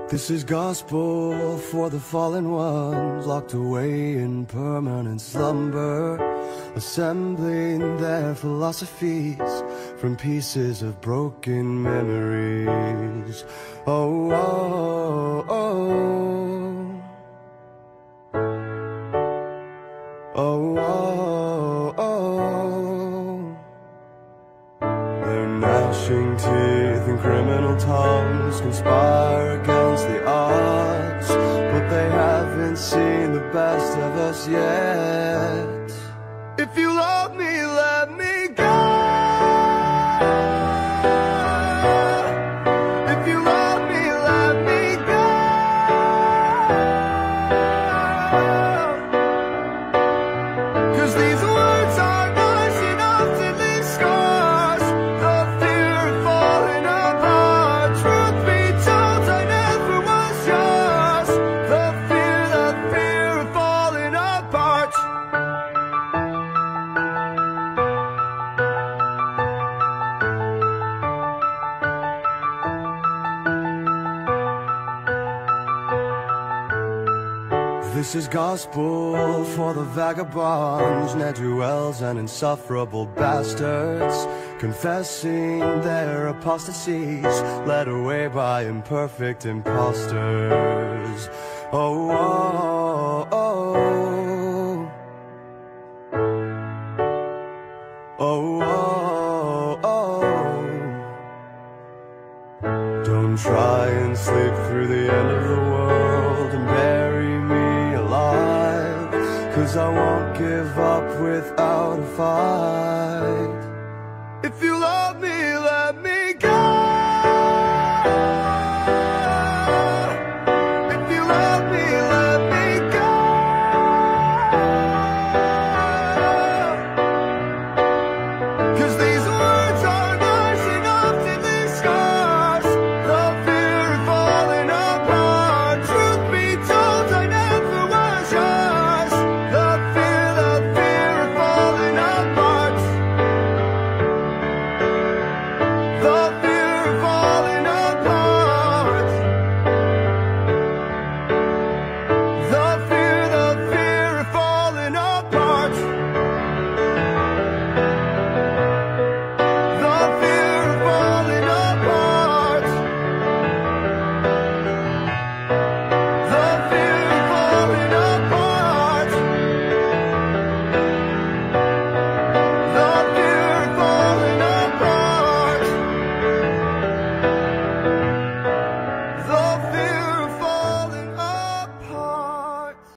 This is gospel for the fallen ones, locked away in permanent slumber, assembling their philosophies from pieces of broken memories. Oh, oh, oh. Oh, oh, oh. Their gnashing teeth and criminal tongues conspire against the odds, but they haven't seen the best of us yet. If you love me, let me go. If you love me, let me go. 'Cause these words are nice enough to leave scars. The fear of falling apart. Truth be told, I never was yours. The fear of falling apart. This is gospel for the vagabonds, ne'er-do-wells and insufferable bastards, confessing their apostasies, led away by imperfect impostors. Oh, oh, oh. Oh, oh, oh. Don't try and sleep through the end of the world and bury me alive, 'cause I won't give up without a fight.